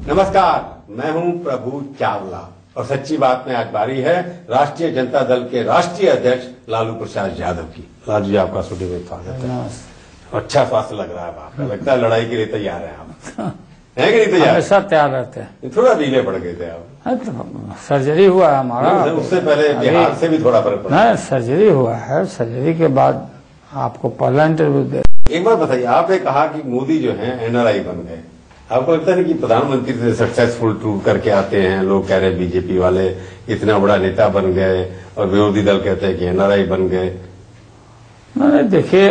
नमस्कार, मैं हूं प्रभु चावला और सच्ची बात में आज बारी है राष्ट्रीय जनता दल के राष्ट्रीय अध्यक्ष लालू प्रसाद यादव की। लालू जी, आपका स्टूडियो में स्वागत है। अच्छा स्वास्थ्य लग रहा है आपका, लगता है लड़ाई के लिए तैयार है आप। है कि नहीं तैयार? हमेशा तैयार रहते हैं। थोड़ा ढीले पड़ गए थे आप। सर्जरी हुआ है हमारा। उससे पहले बिहार से भी थोड़ा फर्क पड़ा। नहीं, सर्जरी हुआ है। सर्जरी के बाद आपको पहला इंटरव्यू दे। एक बार बताइए, आपने कहा कि मोदी जो है एनआरआई बन गए। आपको लगता है कि प्रधानमंत्री से सक्सेसफुल टूर करके आते हैं, लोग कह रहे हैं बीजेपी वाले इतना बड़ा नेता बन गए और विरोधी दल कहते हैं कि एनआरआई बन गए। नहीं, देखिए,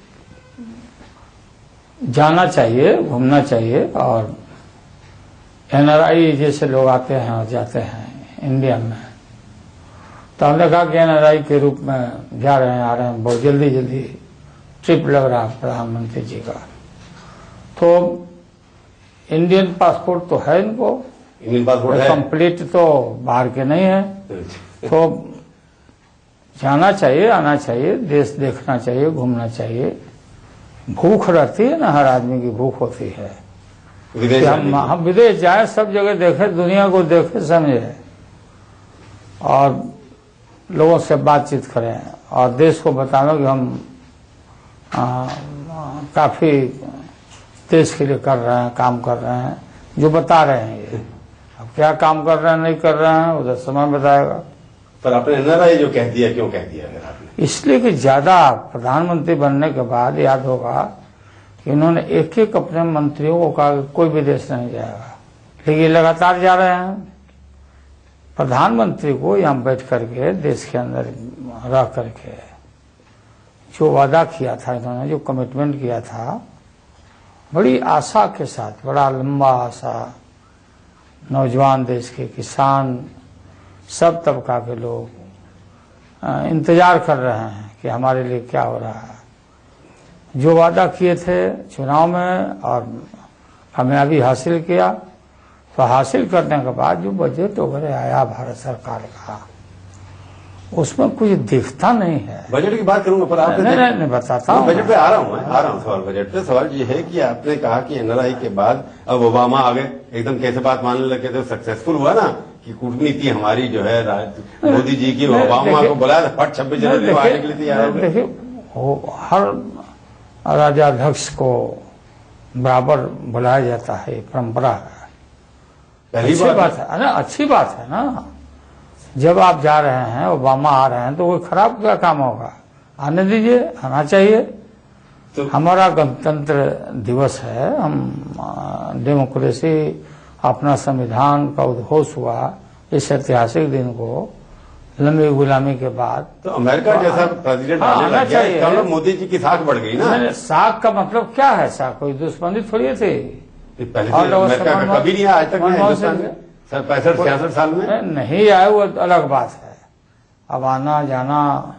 जाना चाहिए, घूमना चाहिए और एनआरआई जैसे लोग आते हैं और जाते हैं इंडिया में, तो हमने कहा कि एनआरआई के रूप में जा रहे हैं, आ रहे हैं, बहुत जल्दी जल्दी ट्रिप लग रहा है प्रधानमंत्री जी का। तो इंडियन पासपोर्ट तो है इनको, इंडियन पासपोर्ट है, कंप्लीट तो बाहर के नहीं है। तो जाना चाहिए, आना चाहिए, देश देखना चाहिए, घूमना चाहिए। भूख रहती है ना, हर आदमी की भूख होती है कि हम विदेश जाए, सब जगह देखे, दुनिया को देखे, समझे और लोगों से बातचीत करें और देश को बताना कि हम काफी देश के लिए कर रहे हैं, काम कर रहे हैं, जो बता रहे हैं। ये अब क्या काम कर रहे हैं, नहीं कर रहे हैं, उधर समय बताएगा। पर आपने एनआरआई जो कह दिया, क्यों कह दिया फिर आपने? इसलिए कि ज्यादा प्रधानमंत्री बनने के बाद याद होगा कि इन्होंने एक एक अपने मंत्रियों को कहा कि कोई विदेश नहीं जाएगा, लेकिन लगातार जा रहे हैं। प्रधानमंत्री को यहाँ बैठ करके देश के अंदर रह करके जो वादा किया था इन्होंने, जो कमिटमेंट किया था, बड़ी आशा के साथ, बड़ा लंबा आशा, नौजवान देश के किसान, सब तबका के लोग इंतजार कर रहे हैं कि हमारे लिए क्या हो रहा है। जो वादा किए थे चुनाव में और कामयाबी हासिल किया, तो हासिल करने के बाद जो बजट वगैरह आया भारत सरकार का, उसमें कुछ दिखता नहीं है। बजट की बात करूंगा, पर आपने नहीं बताता हूँ। बजट पे आ रहा हूँ सवाल। बजट पे सवाल ये है कि आपने कहा कि एनआरआई के बाद अब ओबामा आ गए, एकदम कैसे बात मानने लगे थे, सक्सेसफुल हुआ ना कि कूटनीति हमारी जो है मोदी जी की, ओबामा को बुलाया था, फट 26 जनवरी को आने के लिए तैयार हो गए। देखिए, हर राजाध्यक्ष को बराबर बुलाया जाता है, परंपरा है, अच्छी बात है ना, अच्छी बात है ना। जब आप जा रहे हैं, ओबामा आ रहे हैं, तो कोई खराब क्या काम होगा? आने दीजिए, आना चाहिए। तो हमारा गणतंत्र दिवस है, हम डेमोक्रेसी, अपना संविधान का उद्घोष हुआ इस ऐतिहासिक दिन को, लंबी गुलामी के बाद। तो अमेरिका जैसा प्रेसिडेंट आने लग गया, इसका मतलब मोदी जी की साख बढ़ गई ना। साख का मतलब क्या है? साख कोई दुश्मनी थोड़ी थी। पहले अमेरिका का कभी नहीं आज तक 65-66 साल में नहीं आए, वो अलग बात है। अब आना जाना,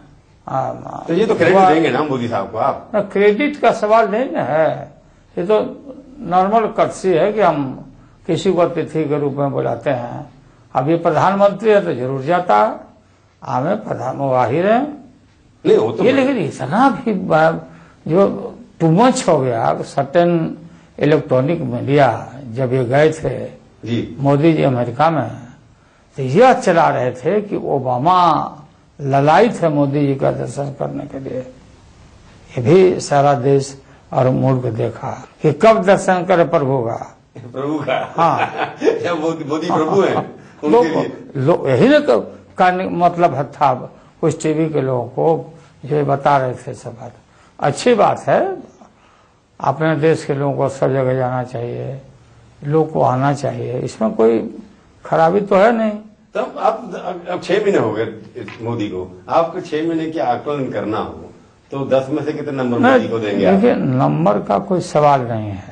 तो ये तो क्रेडिट देंगे ना मोदी साहब को आप? क्रेडिट का सवाल नहीं ना है, ये तो नॉर्मल कर्टसी है कि हम किसी को अतिथि के रूप में बुलाते हैं। अब ये प्रधानमंत्री है तो जरूर जाता है, हमें प्रधान वाहिर है नहीं हो तो ये। लेकिन इतना भी जो टू मच हो गया, सर्टेन इलेक्ट्रॉनिक मीडिया जब ये गए थे जी मोदी जी अमेरिका में, तो यह चला रहे थे कि ओबामा ललायित है मोदी जी का दर्शन करने के लिए। ये भी सारा देश और मुल्क देखा कि कब दर्शन करे प्रभु का। हाँ मोदी प्रभु है। यही ना का मतलब था, कुछ टीवी के लोगों को जो बता रहे थे सब बात। अच्छी बात है, अपने देश के लोगों को सब जगह जाना चाहिए, लोग को आना चाहिए, इसमें कोई खराबी तो है नहीं। तब अब 6 महीने हो गए मोदी को, आपको 6 महीने की आकलन करना हो तो 10 में से कितने नंबर मोदी को देंगे? देखिए, नंबर का कोई सवाल नहीं है।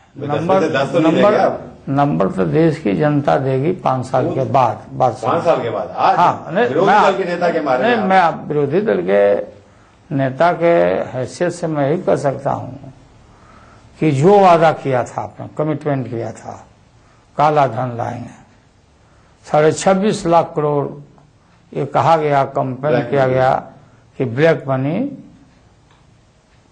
नंबर तो देश की जनता देगी 5 साल के बाद। 5 साल के बाद? हाँ, विरोधी दल के नेता के बारे में मैं विरोधी दल के नेता के हैसियत से मैं यही कह सकता हूँ कि जो वादा किया था, आपने कमिटमेंट किया था, काला धन लाएंगे, 26.5 लाख करोड़ ये कहा गया, कंपेन किया गया कि ब्लैक मनी,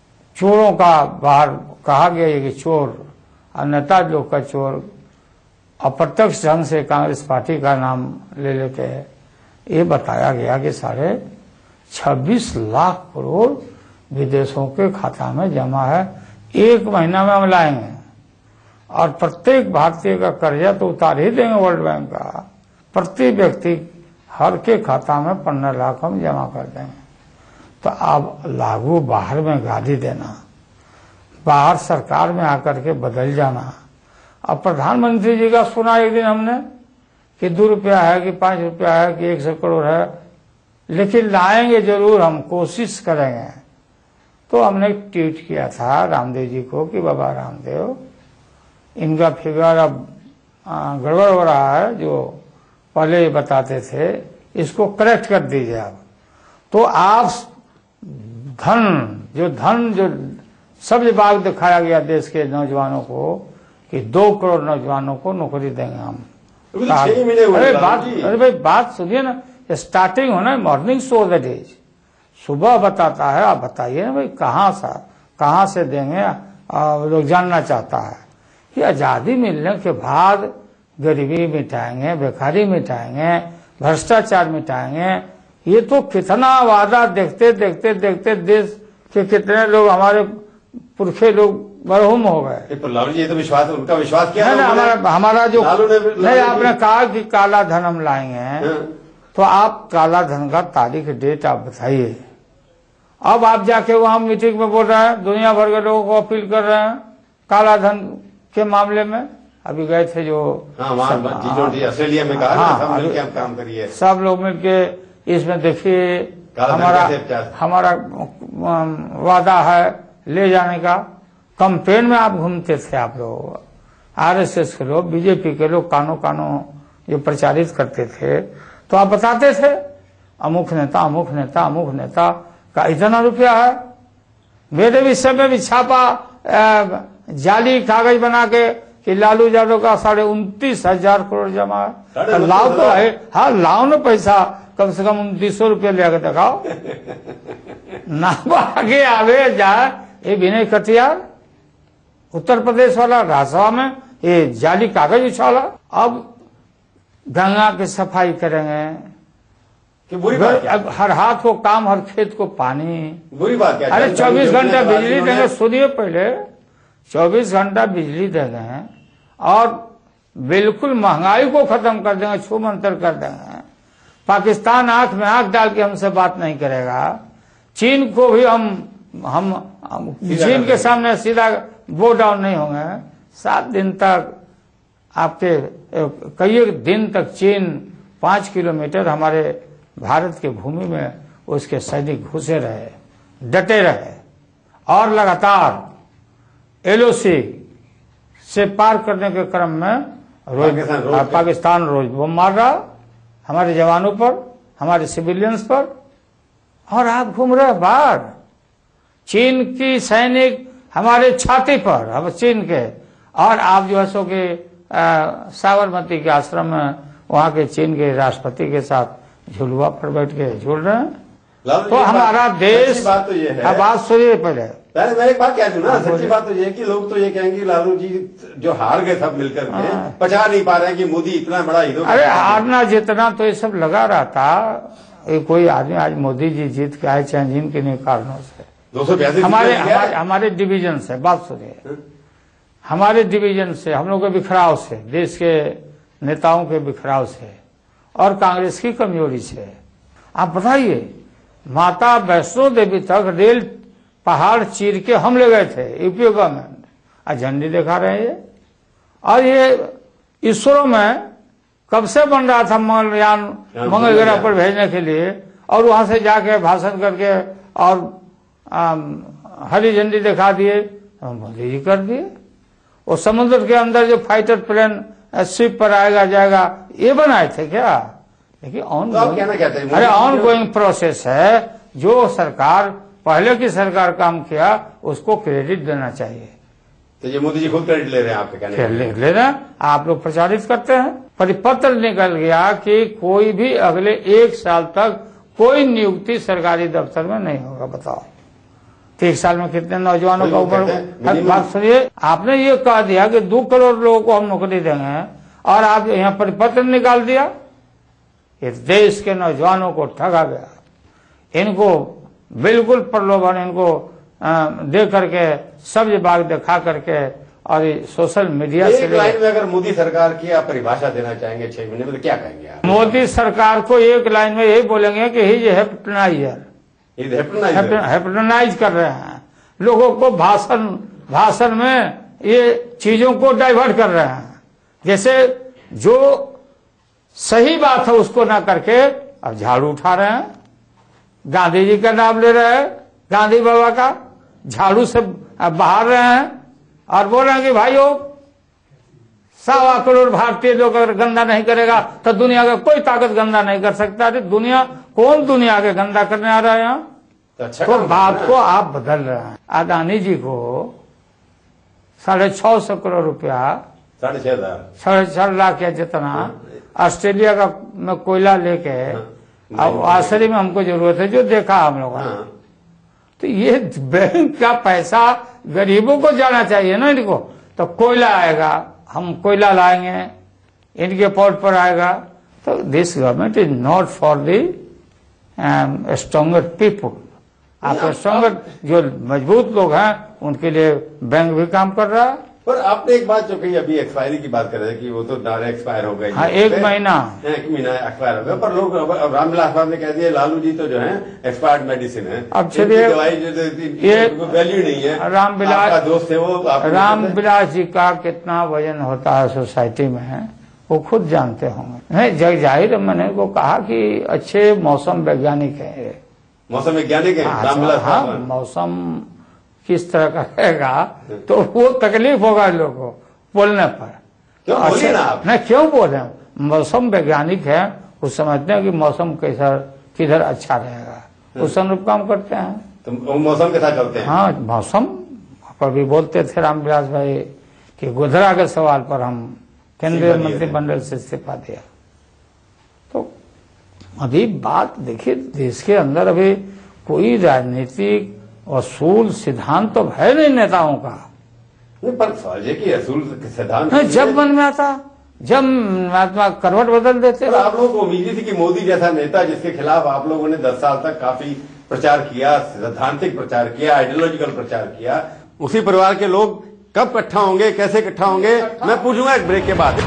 चोरों का बाहर कहा गया कि चोर, नेता लोग का चोर अप्रत्यक्ष ढंग से कांग्रेस पार्टी का नाम ले लेके ये बताया गया कि 26 लाख करोड़ विदेशों के खाता में जमा है, 1 महीना में हम लाएंगे और प्रत्येक भारतीय का कर्जा तो उतार ही देंगे वर्ल्ड बैंक का, प्रति व्यक्ति हर के खाता में 15 लाख हम जमा कर देंगे। तो अब लागू बाहर में गाली देना, बाहर सरकार में आकर के बदल जाना। अब प्रधानमंत्री जी का सुना एक दिन हमने कि 2 रुपया है कि 5 रुपया है कि 100 करोड़ है, लेकिन लाएंगे जरूर, हम कोशिश करेंगे। तो हमने ट्वीट किया था रामदेव जी को कि बाबा रामदेव, इनका फिगर अब गड़बड़ हो रहा है, जो पहले बताते थे इसको करेक्ट कर दीजिए आप। तो आप धन जो सब बाग दिखाया गया देश के नौजवानों को कि 2 करोड़ नौजवानों को नौकरी देंगे हम। अरे भाई बात सुनिए ना, स्टार्टिंग होना मॉर्निंग शो दैट इज, सुबह बताता है, आप बताइए ना भाई कहाँ से देंगे, लोग जानना चाहता है कि आजादी मिलने के बाद गरीबी मिटाएंगे, बेकारी मिटाएंगे, भ्रष्टाचार मिटाएंगे। ये तो कितना वादा देखते देखते देखते देश के कितने लोग, हमारे पुरखे लोग मरहूम हो गए। लालू जी, ये तो विश्वास, उनका विश्वास किया है ना, हमारा जो नहीं, आपने कहा कि काला धन हम लाएंगे, तो आप काला धन का तारीख डेट आप बताइए। अब आप जाके वहां मीटिंग में बोल रहे हैं, दुनिया भर के लोगों को अपील कर रहे हैं काला धन के मामले में। अभी गए थे जो ऑस्ट्रेलिया में कहा सब मिलके हम काम करिए, सब लोग मिलके इसमें देखिए हमारा वादा है ले जाने का। कैंपेन में आप घूमते थे, आप लोग आरएसएस के लोग, बीजेपी के लोग कानो जो प्रचारित करते थे, तो आप बताते थे अमुक नेता का इतना रुपया है। मेरे विषय में भी छापा जाली कागज बना के कि लालू यादव का 29,500 करोड़ जमा है। लाओ तो है, हाँ लाओ ना पैसा, कम से कम 2900 रुपया ले आके दिखाओ ना। आगे जाए ये विनय कटियार उत्तर प्रदेश वाला राज्यसभा में ये जाली कागज उछाला। अब गंगा की सफाई करेंगे कि बुरी बात क्या? अब हर हाथ को काम, हर खेत को पानी, बुरी बात क्या? अरे 24 घंटा बिजली देंगे, सुनिए पहले, 24 घंटा बिजली देंगे और बिल्कुल महंगाई को खत्म कर देंगे, छूमंतर कर देंगे। पाकिस्तान आंख में आंख डाल के हमसे बात नहीं करेगा। चीन को भी हम चीन के सामने सीधा बो डाउन नहीं होंगे। 7 दिन तक आपके कई दिन तक चीन 5 किलोमीटर हमारे भारत के भूमि में उसके सैनिक घुसे रहे, डटे रहे और लगातार एलओसी से पार करने के क्रम में पाकिस्तान रोज बम मार रहा हमारे जवानों पर, हमारे सिविलियंस पर, और आप घूम रहे बाहर। चीन की सैनिक हमारे छाती पर, अब चीन के, और आप जो है सो के साबरमती के आश्रम में वहां के चीन के राष्ट्रपति के साथ झुलुआ पर बैठ के झूल रहे हैं। तो हमारा देश, बात तो ये है, बात सुनिए पहले मैं एक बात कह दूं ना, सच्ची बात तो ये है कि लोग तो ये कहेंगे लालू जी जो हार गए सब मिलकर के, पचा नहीं पा रहे हैं कि मोदी इतना बड़ा हीरो। अरे हारना जितना तो ये सब लगा रहा था। कोई आदमी आज मोदी जी जीत के आए चाहे जिन के नहीं कारणों से, 282 हमारे डिवीजन से, बात सुनिए, हमारे डिवीजन से, हम लोग के बिखराव से, देश के नेताओं के बिखराव से और कांग्रेस की कमजोरी से। आप बताइए, माता वैष्णो देवी तक रेल पहाड़ चीर के हम ले गए थे यूपी गवर्नमेंट, आज झंडी दिखा रहे हैं ये। और ये इसरो में कब से बन रहा था मंगलयान, मंगल ग्रह पर भेजने के लिए, और वहां से जाके भाषण करके और हरी झंडी दिखा दिए, मोदी जी कर दिए। और समुद्र के अंदर जो फाइटर प्लेन शिप पर आएगा जाएगा, ये बनाए थे क्या? देखिए ऑन गोइंग प्रोसेस है। जो सरकार पहले की सरकार काम किया उसको क्रेडिट देना चाहिए। तो ये मोदी जी खुद क्रेडिट ले रहे हैं आपके कहने? ले रहे हैं, आप लोग प्रचारित करते हैं। परिपत्र निकल गया कि कोई भी अगले 1 साल तक कोई नियुक्ति सरकारी दफ्तर में नहीं होगा। बताओ 1 साल में कितने नौजवानों का ऊपर? बात सुनिए, आपने ये कह दिया कि 2 करोड़ लोगों को हम नौकरी देंगे, और आप यहाँ परिपत्र निकाल दिया। इस देश के नौजवानों को ठगा गया, इनको बिल्कुल प्रलोभन, इनको दे करके सब्ज बाग दिखा करके, और सोशल मीडिया से। एक लाइन में अगर मोदी सरकार की आप परिभाषा देना चाहेंगे 6 महीने में, तो क्या कहेंगे आप? मोदी सरकार को एक लाइन में यही बोलेंगे कि ही ये हेप्टनाइजर, हेप्टनाइज कर रहे हैं लोगों को, भाषण में ये चीजों को डाइवर्ट कर रहे हैं। जैसे जो सही बात है उसको ना करके अब झाड़ू उठा रहे हैं, गांधी जी का नाम ले रहे हैं, गांधी बाबा का झाड़ू से बहार रहे हैं और बोल रहे हैं कि भाइयों 1.25 करोड़ भारतीय लोग अगर गंदा नहीं करेगा तो दुनिया का कोई ताकत गंदा नहीं कर सकता। अरे दुनिया, कौन दुनिया के गंदा करने आ रहा है यहाँ? तो बात को आप बदल रहे हैं। अदानी जी को 650 करोड़ रुपया, 6.5 लाख या जितना ऑस्ट्रेलिया का में कोयला लेके अब आसरी में हमको जरूरत है, जो देखा हम लोगों ने। तो ये बैंक का पैसा गरीबों को जाना चाहिए ना इनको। तो कोयला आएगा, हम कोयला लाएंगे, इनके पोर्ट पर आएगा। तो this government is not for the stronger people. आप स्ट्रॉन्गर जो मजबूत लोग हैं उनके लिए बैंक भी काम कर रहा है। पर आपने एक बात जो कही, अभी एक्सपायरी की बात कर रहे थे कि वो तो डायरेक्ट एक्सपायर हो गई। हाँ, एक महीना एक्सपायर हो गया। पर लोग रामविलास पासवान ने कह दिया लालू जी तो जो है एक्सपायर्ड मेडिसिन है, अब चलिए दवाई जो वैल्यू नहीं है। रामविलास दोस्त है वो, रामविलास जी का कितना वजन होता है सोसाइटी में वो खुद जानते होंगे। नहीं, जग जाहिर मैंने को कहा कि अच्छे मौसम वैज्ञानिक है, मौसम वैज्ञानिक है रामविलास पासवान। मौसम किस तरह का रहेगा तो वो तकलीफ होगा लोगों को बोलने पर। क्यों बोलिए ना आप? नहीं, क्यों बोल रहे हैं? मौसम वैज्ञानिक है, वो समझते हैं कि मौसम कैसा किधर अच्छा रहेगा, उस अनुरूप काम करते हैं। तो मौसम के साथ चलते हैं। हाँ, मौसम पर भी बोलते थे रामविलास भाई कि गोधरा के सवाल पर हम केंद्रीय मंत्रिमंडल से इस्तीफा दिया। तो अभी बात देखिए, देश के अंदर अभी कोई राजनीतिक असूल सिद्धांत तो है नहीं नेताओं का। पर सवाल ये कि असूल सिद्धांत जब मन में आता, जब महात्मा करवट बदल देते। आप लोगों को उम्मीद थी कि मोदी जैसा नेता जिसके खिलाफ आप लोगों ने 10 साल तक काफी प्रचार किया, सैद्धांतिक प्रचार किया, आइडियोलॉजिकल प्रचार किया, उसी परिवार के लोग कब इकट्ठा होंगे, कैसे इकट्ठा होंगे, मैं पूछूंगा एक ब्रेक के बाद।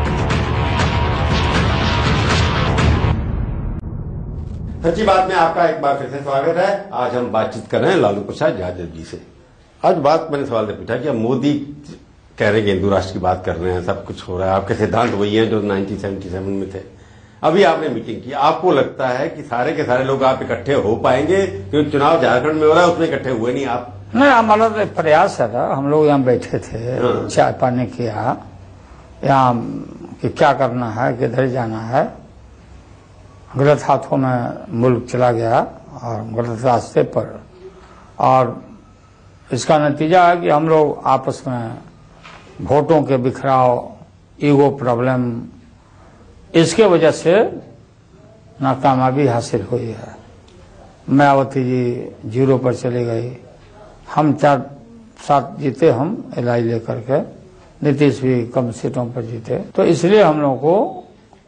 सच्ची बात में आपका एक बार फिर से स्वागत है। आज हम बातचीत कर रहे हैं लालू प्रसाद यादव जी से। आज बात मैंने सवाल से पूछा कि अब मोदी कह रहे हैं कि हिंदू राष्ट्र की बात कर रहे हैं, सब कुछ हो रहा है, आपके सिद्धांत वही हैं जो 1977 में थे। अभी आपने मीटिंग की, आपको लगता है कि सारे के सारे लोग आप इकट्ठे हो पाएंगे? क्योंकि चुनाव झारखंड में हो रहा है, उसमें इकट्ठे हुए नहीं आप। नहीं, हमारा तो प्रयास है। हम लोग यहाँ बैठे थे, चाय पानी किया, यहाँ कि क्या करना है, किधर जाना है। गलत हाथों में मुल्क चला गया और गलत रास्ते पर, और इसका नतीजा है कि हम लोग आपस में वोटों के बिखराव, ईगो प्रॉब्लम, इसके वजह से नाकामयाबी हासिल हुई है। मायावती जी 0 पर चली गई, हम 4-7 जीते, हम एलआई लेकर के, नीतीश भी कम सीटों पर जीते। तो इसलिए हम लोग को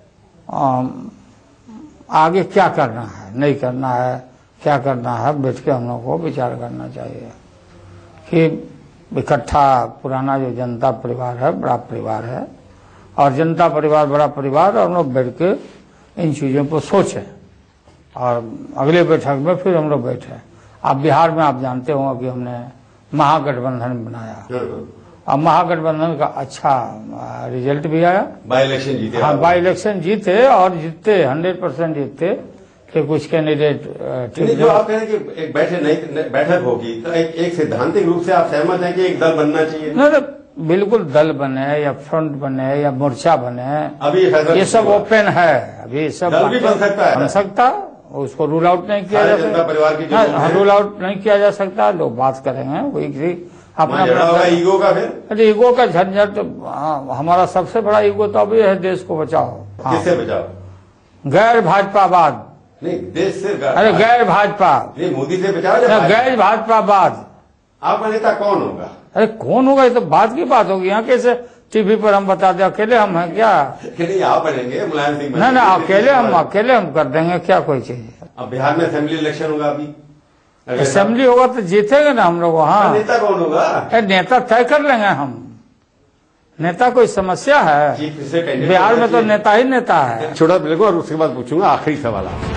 आगे क्या करना है, नहीं करना है, क्या करना है, बैठ के हम लोग को विचार करना चाहिए कि इकट्ठा पुराना जो जनता परिवार है, बड़ा परिवार है, और जनता परिवार बड़ा परिवार, और हम लोग बैठ के इन चीज़ों पर सोचें और अगले बैठक में फिर हम लोग बैठे। अब बिहार में आप जानते हो कि हमने महागठबंधन बनाया और महागठबंधन का अच्छा रिजल्ट भी आया। बाई इलेक्शन जीते। हाँ, बाई इलेक्शन जीते और जीतते 100% जीतते कि कुछ कैंडिडेट जो आप कह रहे हैं कि एक बैठक होगी, तो एक सैद्धांतिक रूप से आप सहमत हैं कि एक दल बनना चाहिए? नहीं, बिल्कुल दल बने या फ्रंट बने या मोर्चा बने, अभी ये सब ओपन है। अभी सब दल भी बन सकता है, बन सकता, उसको रूल आउट नहीं किया जा सकता। परिवार की रूल आउट नहीं किया जा सकता। लोग बात करेंगे, वही अपना ईगो का, फिर अरे ईगो का झंझट तो हमारा सबसे बड़ा ईगो तो अभी है देश को बचाओ। किससे बचाओ? गैर भाजपावाद। नहीं, देश से अरे गैर भाजपा, मोदी से बचाओ। गैर भाजपावाद। आपका नेता कौन होगा? अरे कौन होगा, ये तो बात की बात होगी। यहाँ कैसे टीवी पर हम बता दें अकेले हम हैं क्या? नहीं, आप बनेंगे मुलायम सिंह? ना अकेले हम कर देंगे क्या कोई चीज। अब बिहार में असेंबली इलेक्शन होगा अभी, असेंबली होगा तो जीतेंगे ना हम लोग वहाँ। नेता कौन होगा? नेता तय कर लेंगे हम। नेता कोई समस्या है? बिहार में तो नेता ही नेता है। छोटा बिल्कुल, और उसके बाद पूछूंगा आखिरी सवाल आपसे।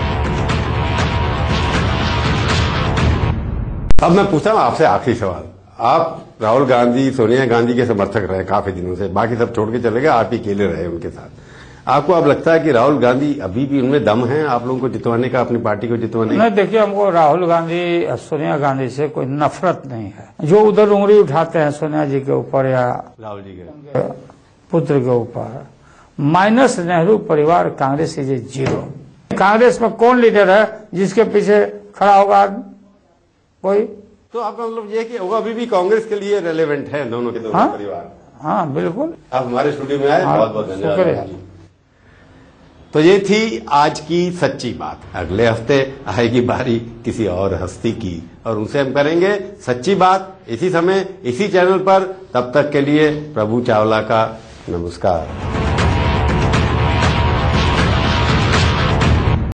अब मैं पूछता हूँ आपसे आखिरी सवाल। आप राहुल गांधी, सोनिया गांधी के समर्थक रहे काफी दिनों से, बाकी सब छोड़ के चले गए, आप ही अकेले रहे उनके साथ। आपको अब लगता है कि राहुल गांधी अभी भी उनमें दम है आप लोगों को जितवाने का, अपनी पार्टी को जितवाने का? नहीं, देखिए, हमको राहुल गांधी, सोनिया गांधी से कोई नफरत नहीं है। जो उधर उंगली उठाते हैं सोनिया जी के ऊपर या राहुल जी के पुत्र के ऊपर, माइनस नेहरू परिवार, कांग्रेस इज जीरो। कांग्रेस में कौन लीडर है जिसके पीछे खड़ा होगा कोई? तो आपका मतलब ये कि वो अभी भी कांग्रेस के लिए रेलेवेंट है, दोनों के दोनों परिवार? हाँ, बिल्कुल। आप हमारे स्टूडियो में आए, बहुत बहुत धन्यवाद। शुक्रिया। तो ये थी आज की सच्ची बात। अगले हफ्ते आएगी बारी किसी और हस्ती की, और उनसे हम करेंगे सच्ची बात इसी समय, इसी चैनल पर। तब तक के लिए प्रभु चावला का नमस्कार।